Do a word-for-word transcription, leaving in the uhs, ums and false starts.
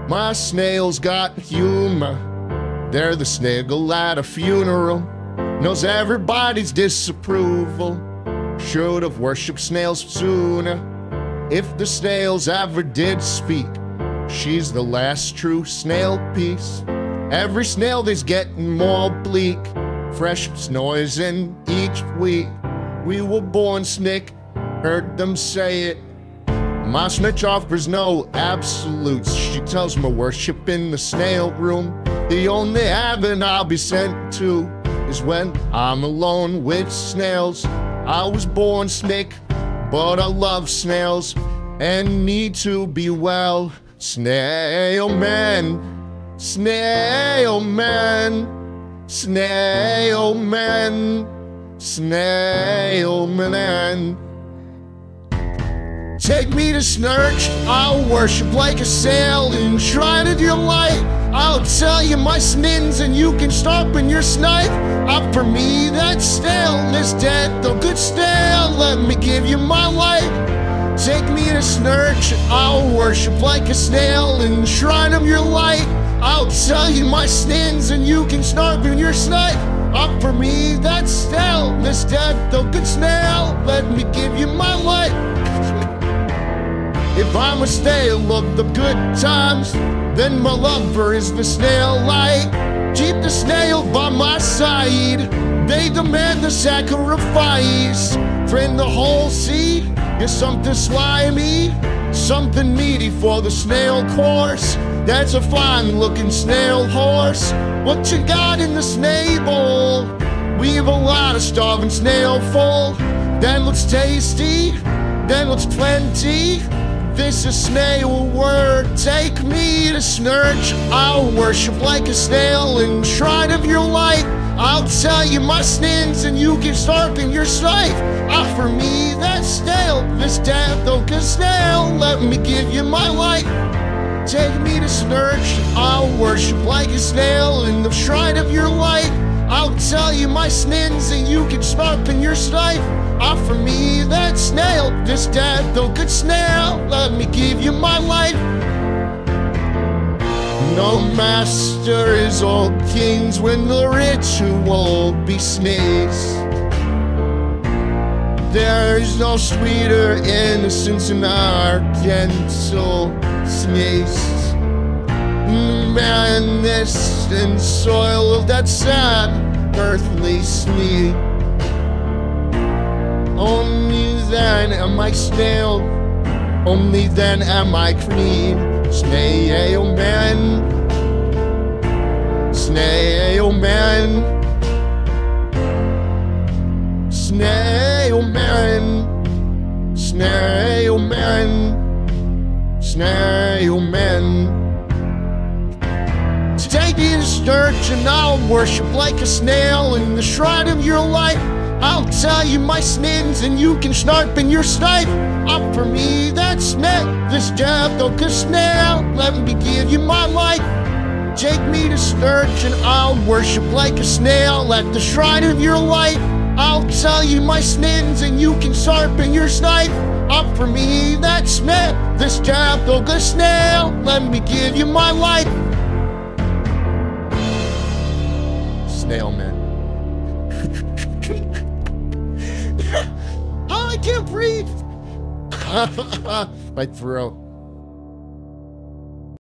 My snail's got humor. They're the sniggle at a funeral. Knows everybody's disapproval. Should have worshipped snails sooner. If the snails ever did speak, she's the last true snail piece. Every snail day's getting more bleak. Fresh noise in each week. We were born snick, heard them say it. My snitch offers no absolutes. She tells me worship in the snail room. The only heaven I'll be sent to is when I'm alone with snails. I was born snick, but I love snails and need to be well. Snail man, snail man, snail man, snail man. Take me to Snurch, I'll worship like a sail and shrine of your light. I'll tell you my snins and you can sharpen your snipe. Up for me that's stale, this dead though good stale. Let me give you my light. Take me to Snurch, I'll worship like a snail and shrine of your light. I'll tell you my snins and you can sharpen your snipe. Up for me that's stale, this dead though good snail. Let me give you my light. If I'm a snail of the good times, then my lover is the snail light. Keep the snail by my side. They demand the sacrifice. Friend the whole sea, get something slimy, something meaty for the snail course. That's a fine looking snail horse. What you got in the snail? We've a lot of starving snail full. That looks tasty, that looks plenty. This is snail word. Take me to Snurch, I'll worship like a snail in shrine of your light. I'll tell you my snins and you can sharpen your sight. Offer me that snail, this death oak a snail. Let me give you my light. Take me to Snurch, I'll worship like a snail in the shrine of your light. I'll tell you my snins and you can sharpen your sight. Offer me that snail, this death oak a snail. Let me give you my light. No master is all kings when the ritual be snakes. There is no sweeter innocence in our gentle snakes. Madness and soil of that sad earthly snake. Only then am I snail, only then am I clean. Snail man, snail man, snail man, snail man, snail man. Take me to Snurch and I'll worship like a snail in the shrine of your light. I'll tell you my snins and you can sharpen your snipe. Up for me that snail, this death oak a snail. Let me give you my light. Take me to Snurch and I'll worship like a snail at the shrine of your light. I'll tell you my snins and you can sharpen your snipe. Up for me that snail, this death oak a snail. Let me give you my light. Snail man. Oh, I can't breathe. My throat.